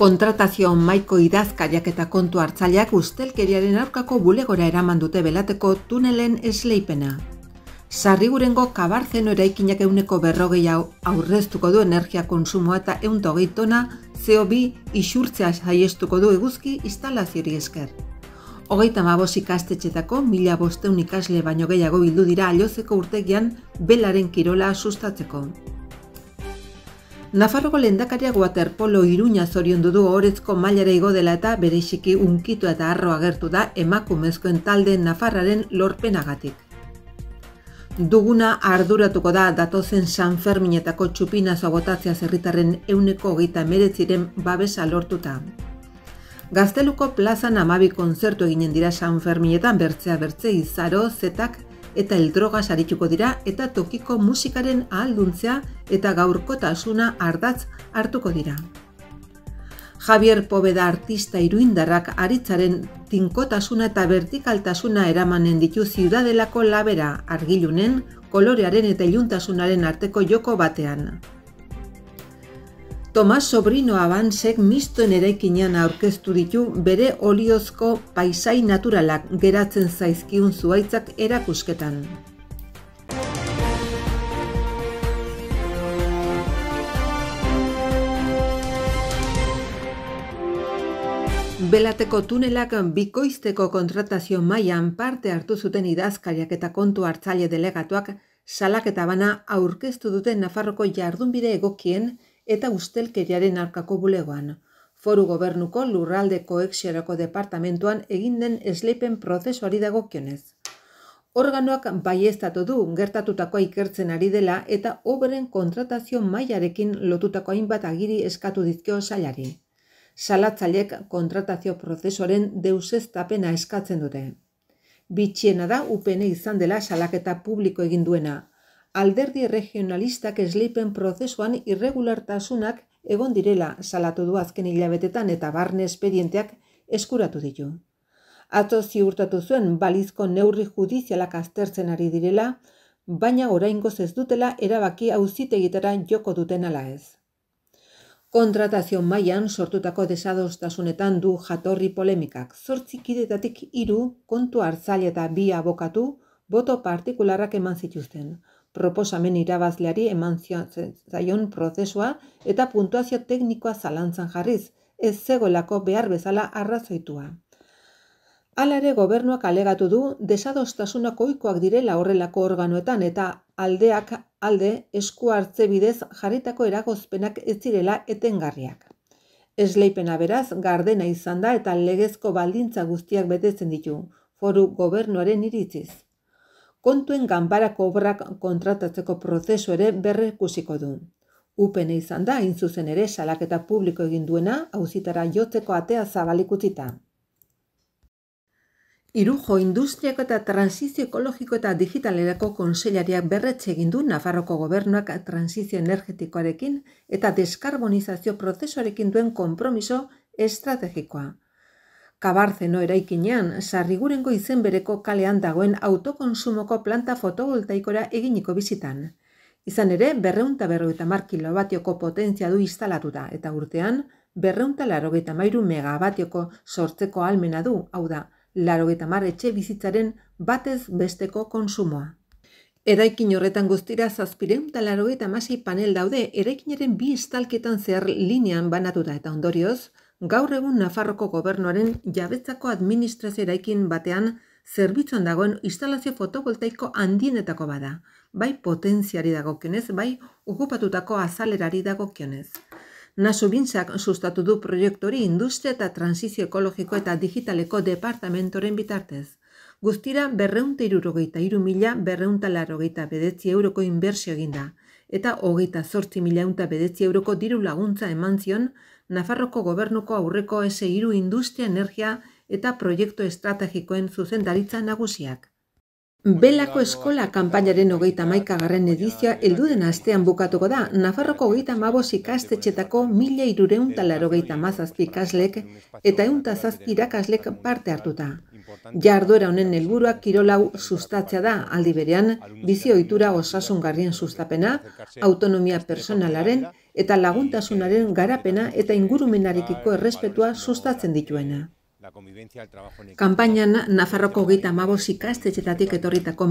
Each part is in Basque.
Kontratazio mahaiko idazkariak eta kontu hartzaileak ustelkeriaren aurkako bulegora eraman dute Belateko tunelen esleipena. Sarrigurengo Kabarzeno eraikinak 40% aurreztuko du energia kontsumoa eta 120 tona CO2 isurtzea saiestuko du eguzki instalaziori esker. 35 ikastetxetako 1500 ikasle baino gehiago bildu dira Allozeko urtegian belaren kirola sustatzeko. Nafarroko lehendakariak waterpolo Iruña zoriondu du ohorezko mailara igo dela eta bereziki hunkitu eta harro agertu da emakumezkoen talde nafarraren lorpenagatik. Duguna arduratuko da datozen San Ferminetako txupinazoa botatzea herritarren 129ren babesa lortuta. Gazteluko plazan 12 kontzertu eginen dira San Ferminetan bertzea bertze izaro, zetak eta eldrogas arituko dira eta tokiko musikaren ahalduntzea eta gaurkotasuna ardatz hartuko dira. Javier Poveda artista iruindarrak aritzaren tinkotasuna eta vertikaltasuna eramanen ditu Ziudadelako labera, argilunen, kolorearen eta iluntasunaren arteko joko batean. Tomas Sobrino Abansek mistoen eraikinean aurkeztu ditu bere oliozko paisai naturalak geratzen zaizkiun zuhaitzak erakusketan. Belateko tunelak bikoizteko kontratazio mailan parte hartu zuten idazkariak eta kontu hartzaile delegatuak salaketa bana aurkeztu dute Nafarroko jardunbide egokien eta ustelkeriaren aurkako bulegoan. Foru Gobernuko lurralde kohetsiorako departamentuan egin den esleipen prozesuari dagokionez. Organoak baieztatu du gertatutakoa ikertzen ari dela eta obren kontratazio mailarekin lotutako hainbat agiri eskatu dizkio sailari. Salatzaileek kontratazio prozesuaren deuseztapena eskatzen dute. Bitxiena da UPN izan dela salaketa publiko egin duena. Alderdi regionalistak esleipen prozesuan irregulartasunak egon direla salatu du azken hilabetetan eta barne espedienteak eskuratu ditu. Atzo ziurtatu zuen balizko neurri judizialak aztertzen ari direla, baina oraingoz ez dutela erabaki auzitegietara joko duten ala ez. Kontratazio mailan sortutako desadostasunetan du jatorri polemikak. 8 kidetatik 3 kontu hartzaile eta 2 abokatu boto partikularrak eman zituzten. Proposamen irabazleari eman zaion prozesua eta puntuazio teknikoa zalantzan jarriz, ez zegoelako behar bezala arrazoitua. Hala ere gobernuak alegatu du desadostasunak ohikoak direla horrelako organoetan eta aldeak alde esku hartze bidez jarritako eragozpenak ez direla etengarriak. Esleipena beraz gardena izan da eta legezko baldintza guztiak betetzen ditu, foru gobernuaren iritziz. Kontuen ganbarako obrak kontratatzeko prozesu ere berrekusiko du. UPN izan da, hain zuzen ere, salaketa publiko egin duena, auzitara jotzeko atea zabalik utzita. Irujo Industriako eta Transizio Ekologiko eta Digitalerako Kontseilariak berretxe egin du Nafarroko gobernuak transizio energetikoarekin eta deskarbonizazio prozesuarekin duen konpromiso estrategikoa. Kabarzeno eraikinean, Sarrigurengo izen bereko kalean dagoen autokonsumoko planta fotovoltaikora eginiko bizitan. Izan ere, 250 kilobatioko potentzia du instalatuta eta urtean 283 megabatioko sortzeko ahalmena du, hau da, 80 etxe bizitzaren batez besteko konsumoa. Eraikin horretan guztira 786 panel daude eraikinaren 2 estalketan zehar linean banatuta eta ondorioz, gaur egun Nafarroko gobernuaren jabetzako administrazio eraikin batean zerbitzuan dagoen instalazio fotovoltaiko handienetako bada, bai potentziari dagokionez, bai okupatutako azalerari dagokionez. Nasu Bintzak sustatu du proiektu hori industria eta transizio ekologiko eta digitaleko departamentoren bitartez. Guztira 263.289 euroko inbertsio eginda eta 28.109 euroko diru laguntza eman zion Nafarroko gobernuko aurreko S3 industria, energia eta proiektu estrategikoen zuzendaritza nagusiak. Belako eskola kanpainaren 31. edizioa helduden astean bukatuko da. Nafarroko 35 ikastetxetako 1.387 ikaslek eta 107 irakaslek parte hartuta. Jarduera honen helburua kirolau sustatzea da, aldi berean, bizi ohitura osasungarrien sustapena, autonomia personalaren eta laguntasunaren garapena eta ingurumenarekiko errespetua sustatzen dituena. Kanpainan Nafarroko 35 ikastetxetatik etorritako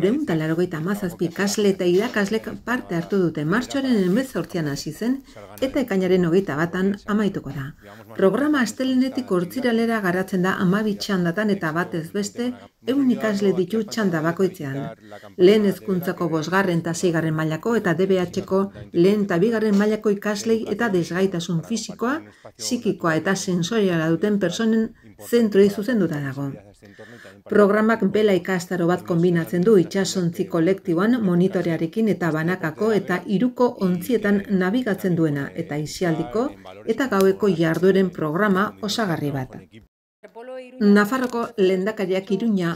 1387 ikasle eta irakaslek parte hartu dute. Martxoaren 18an hasi zen eta ekainaren 21an amaituko da. Programa astelehenetik ostiralera garatzen da 12 txandatan eta batez beste 100 ikasle ditu txanda bakoitzean. Lehen hezkuntzako 5. eta 6. mailako eta DBH-ko lehen eta 2. mailako ikaslei eta desgaitasun fisikoa, psikikoa eta sensoriala duten personen zentroi zuzenduta dago. Programak bela ikastaro bat konbinatzen du itsasontzi kolektiboan monitorearekin eta banakako eta hiruko ontzietan nabigatzen duena eta aisialdiko eta gaueko jardueren programa osagarri bat. Nafarroko lehendakariak Iruña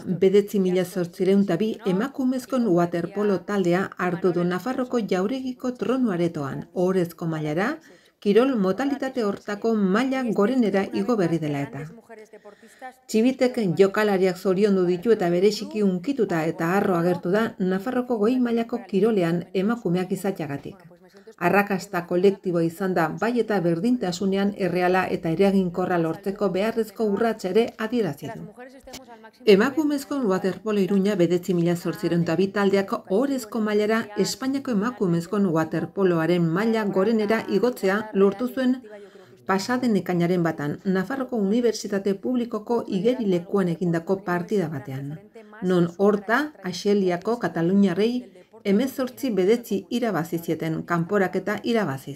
9.802 emakumezkoen waterpolo taldea hartu du Nafarroko jauregiko tronu aretoan, ohorezko mailara, kirol modalitate hortako maila gorenera igo berri dela eta. Txibitek jokalariak zoriondu ditu eta bereziki unkituta eta harro agertu da Nafarroko goi mailako kirolean emakumeak izateagatik. Arrakasta kolektiboa izan da bai eta berdintasunean erreala eta eraginkorra lortzeko beharrezko urratsa ere adierazi du. Emakumezkoen waterpolo Iruña 9.802 taldeak ohorezko mailara Espainiako emakumezkoen waterpoloaren maila gorenera igotzea lortu zuen pasaden ekainaren batan Nafarroko Unibertsitate Publikoko igerilekuan egindako partida batean. Non horta, Axeliako Kataluniarrei 18-9 irabazi zieten kanporaketa irabaziz.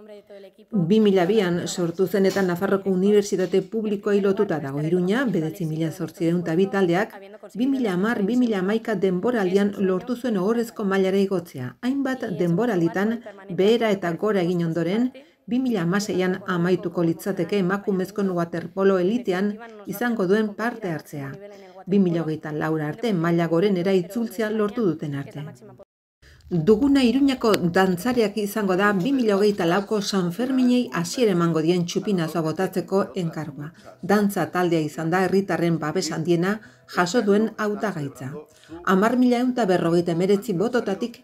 2002an sortu zen eta Nafarroko Unibertsitate Publikoa lotuta dago Iruña 9.802 taldeak 2010-2011 denboraldian lortu zuen ohorezko mailara igotzea. Hainbat denboralitan behera eta gora egin ondoren 2016an amaituko litzateke emakumezkoen waterpolo elitean izango duen parte hartzea. 2024 arte maila gorenera itzultzea lortu duten arte. Duguna Iruñako dantzariak izango da 2024ko San Ferminei hasiera emango dien txupinazoa botatzeko enkargua. Dantza taldea izan da herritarren babes handiena jaso duen hautagaitza. 10.159 bototatik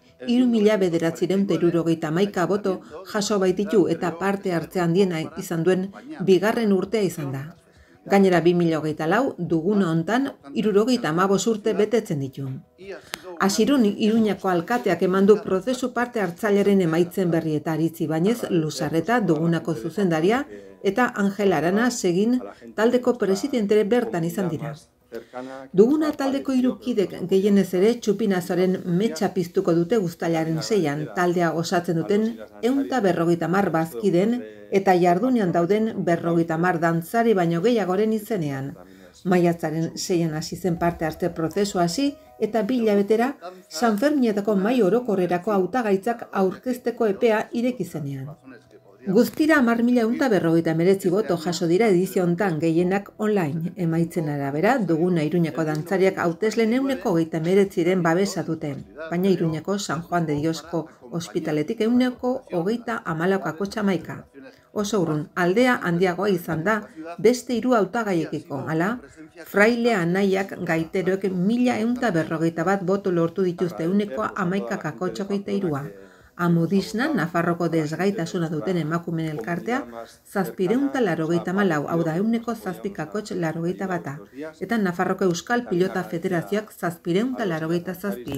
3.971 boto jaso baititu eta parte hartze handiena izan duen bigarren urtea izan da. Gainera 2024 duguna hontan 75 urte betetzen ditu. Hasirun Iruñako alkateak eman du prozesu parte hartzailearen emaitzen berri eta Aritzi Bainez Luzarreta dugunako zuzendaria eta Angel Arana segin taldeko presidentere bertan izan dira. Duguna taldeko 3 kidek gehienez ere txupinazoaren metxa piztuko dute uztailaren 6an taldea osatzen duten 150 bazkideen eta jardunean dauden 50 dantzari baino gehiagoren izenean. Maiatzaren 6an hasi zen parte hartze prozesu hasi eta 2 hilabetera San Ferminetako mahai orokorrerako hautagaitzak aurkezteko epea ireki zenean. Guztira 10.159 boto jaso dira edizio hontan gehienak online. Emaitzen arabera, Duguna Iruñako dantzariak hautesleen 129 babesa dute, baina Iruñako San Juan de Diosko ospitaletik 134 txamaika. Oso urrun, aldea handiagoa izan da beste 3 hautagaiekiko, hala, Fraile Anaiak gaiteroek 1.141 boto lortu dituzte 111,83. Amudisna, Nafarroko desgaitasuna duten emakumeen elkartea, 784, hau da 1,7,81. Eta Nafarroko Euskal Pilota Federazioak 787,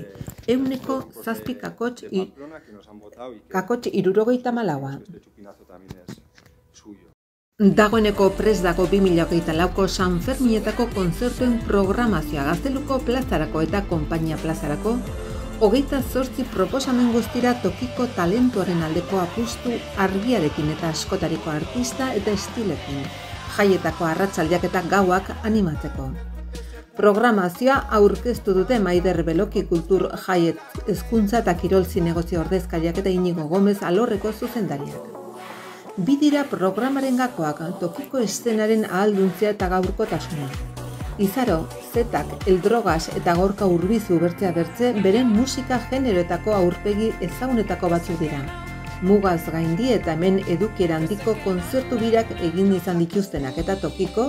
1,7,74. Dagoeneko prest dago 2024ko San Ferminetako kontzertuen programazioa Gazteluko plazarako eta Konpainia plazarako 28 proposamen guztira tokiko talentuaren aldeko apustu argiarekin eta askotariko artista eta estilekin, jaietako arratsaldeak eta gauak animatzeko. Programazioa aurkeztu dute Maider Beloki Kultur Jaiet Hezkuntza eta Kirol Zinegozio ordezkariak eta Inigo Gomez alorreko zuzendariak. Bi dira programaren gakoak tokiko eszenaren ahalduntzea eta gaurkotasuna. Izaro, Zetak, Eldrogas eta Gorka Urbizu bertzea bertze beren musika generoetako aurpegi ezagunetako batzuk dira. Mugaz gaindi eta hemen edukiera handiko kontzertu birak egin izan dituztenak eta tokiko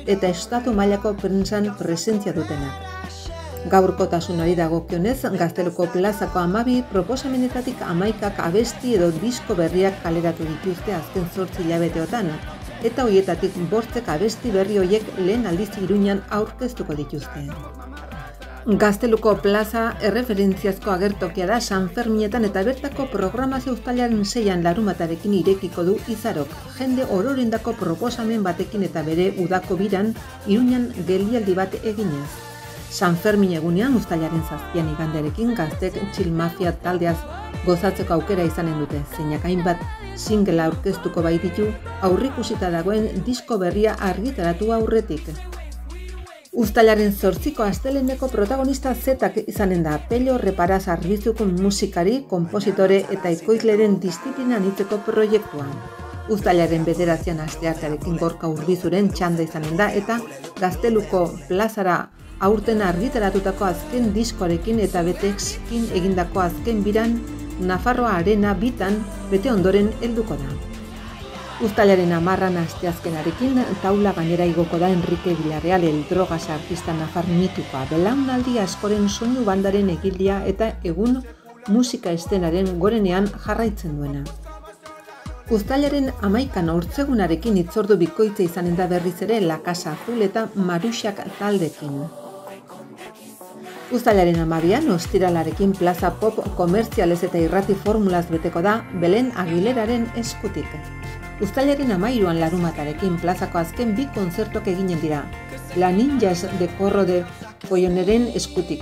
eta estatu mailako prentsan presentzia dutenak. Gaurkotasunari dagokionez, Gazteluko plazako 12 proposamenetatik 11 abesti edo disko berriak kaleratu dituzte azken 8 hilabeteotan, eta horietatik 5 abesti berri horiek lehen aldiz Iruñan aurkeztuko dituzte. Gazteluko plaza erreferentziazko agertokia da San Ferminetan eta bertako programazio uztailaren 6an larunbatarekin irekiko du Izarok, jende ororendako proposamen batekin eta bere udako biran Iruñan geldialdi bat eginez. San Fermin egunean uztailaren 7an iganderekin gaztek Chill Mafia taldeaz gozatzeko aukera izanen dute, zeinak hainbat singlea aurkeztuko baititu aurrikusita dagoen disko berria argitaratu aurretik. Uztailaren 8ko asteleheneko protagonista Zetak izanen da, Pello Reparaz Arbizukun musikari, konpositore eta ekoizleren disiplina anitzeko proiektuan. Uztailaren 9an asteartearekin Gorka Urbizuren txanda izanen da eta Gazteluko plazara aurten argitaratutako azken diskoarekin eta Betexkin egindako azken biran Nafarroa Arena bitan bete ondoren helduko da. Uztailaren 10an asteazkenarekin taula gainera igoko da Enrique Villarreal el Drogas artista nafar mitikoa, belaunaldi askoren soinu bandaren egilea eta egun musika estenaren gorenean jarraitzen duena. Uztailaren 11an ortzegunarekin hitzordu bikoitza izanen da berriz ere La Casa Azul eta Maruxak taldekin. Uztailaren 12an ostiralarekin plaza pop komertzialez eta irrati formulaz beteko da Belen Aguileraren eskutik. Uztailaren 13an larunbatarekin plazako azken 2 kontzertok eginen dira, La Ninjas de Corro de Folloneren eskutik.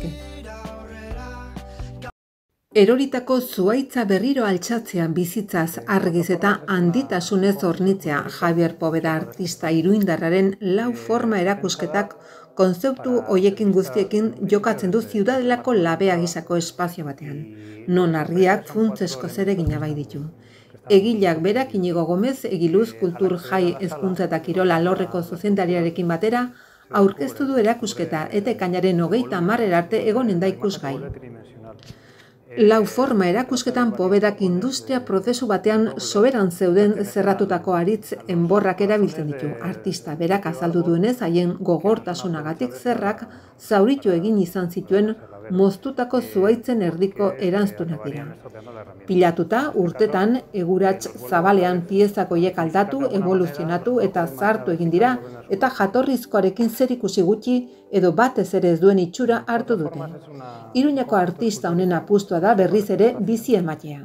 Eroritako zuhaitza berriro altxatzea bizitzaz argiz eta handitasunez hornitzea Javier Poveda artista iruindarraren 4 forma erakusketak kontzeptu hoiekin guztiekin jokatzen du Ziudadelako labea gisako espazio batean, non argiak funtzesko zeregina bai ditu. Egileak berak Inigo Gomez, Egiluz Kultur Jai Hezkuntza eta Kirol alorreko zuzendariarekin batera aurkeztu du erakusketa eta ekainaren 30 arte egonen da ikusgai. 4 forma erakusketan Povedak industria prozesu batean soberan zeuden zerratutako aritz enborrak erabiltzen ditu. Artista berak azaldu duenez haien gogortasunagatik zerrak zauritu egin izan zituen moztutako zuhaitzen erdiko eranztunak dira. Pilatuta urtetan egurats zabalean piezakoiek aldatu, evoluzionatu eta zartu egin dira eta jatorrizkoarekin zerikusi gutxi edo batez ere ez duen itxura hartu dute. Iruñako artista honen apustua da berriz ere bizi ematea.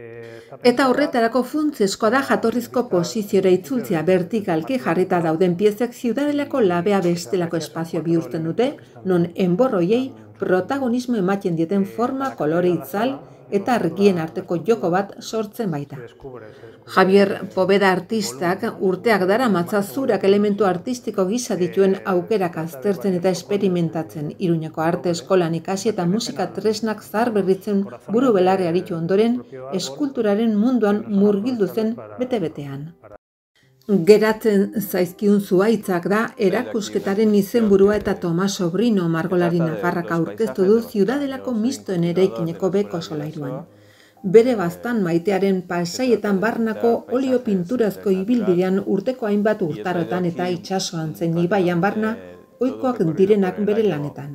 Eta horretarako funtsezkoa da jatorrizko posiziora itzultzea, vertikalki jarrita dauden piezek Ziudadelako labea bestelako espazio bihurtzen dute, non enborroiei protagonismo ematen dieten forma, kolore itzal eta argien arteko joko bat sortzen baita. Javier Poveda artistak urteak daramatza zurak elementu artistiko gisa dituen aukerak aztertzen eta esperimentatzen, Iruñako arte eskolan ikasi eta musika tresnak zaharberritzen buru belarri aritu ondoren eskulturaren munduan murgildu zen bete-betean. Geratzen zaizkiun zuhaitzak da erakusketaren izenburua eta Tomas Sobrino margolari nafarrak aurkeztu du Ziudadelako mistoen eraikineko beko solairuan. Bere baztan maitearen pasaietan barnako olio pinturazko ibilbidean urteko hainbat urtarotan eta itsasoan zein ibaian barna ohikoak direnak bere lanetan.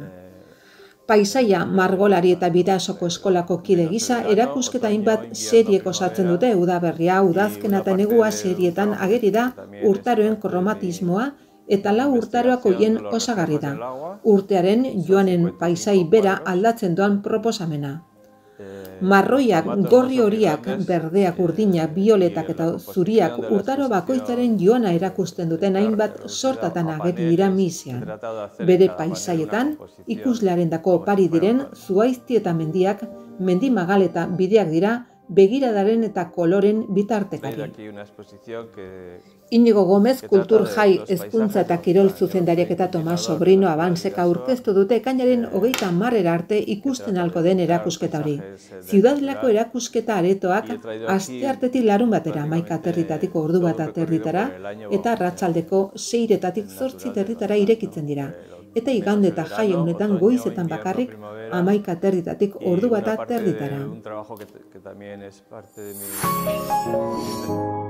Paisaia margolari eta Bidasoko eskolako kide gisa erakusketa hainbat seriek osatzen dute, udaberria, udazkena eta negua serietan ageri da urtaroen kromatismoa eta 4 urtaroak hoien osagarri da. Urtearen joanen paisai bera aldatzen doan proposamena. Marroiak, gorri horiak, berdeak, urdinak, bioletak eta zuriak urtaro bakoitzaren joana erakusten duten hainbat sortatan ageri dira misian. Bere paisaietan, ikuslearendako opari diren zuhaizti eta mendiak, mendi magal eta bideak dira begiradaren eta koloren bitartekari. Inigo Gomez Kultur Jai Hezkuntza eta Kirol zuzendariak eta Tomas Sobrino Abansek aurkeztu dute ekainaren 30 arte ikusten halko den erakusketa hori. Ziudadelako erakusketa aretoak asteartetik larunbatera 11:00 ordu 1:30 eta arratsaldeko 6:00 8:30 irekitzen dira. Eta igande eta jai honetan goizetan bakarrik 11:30 ordu 1:30.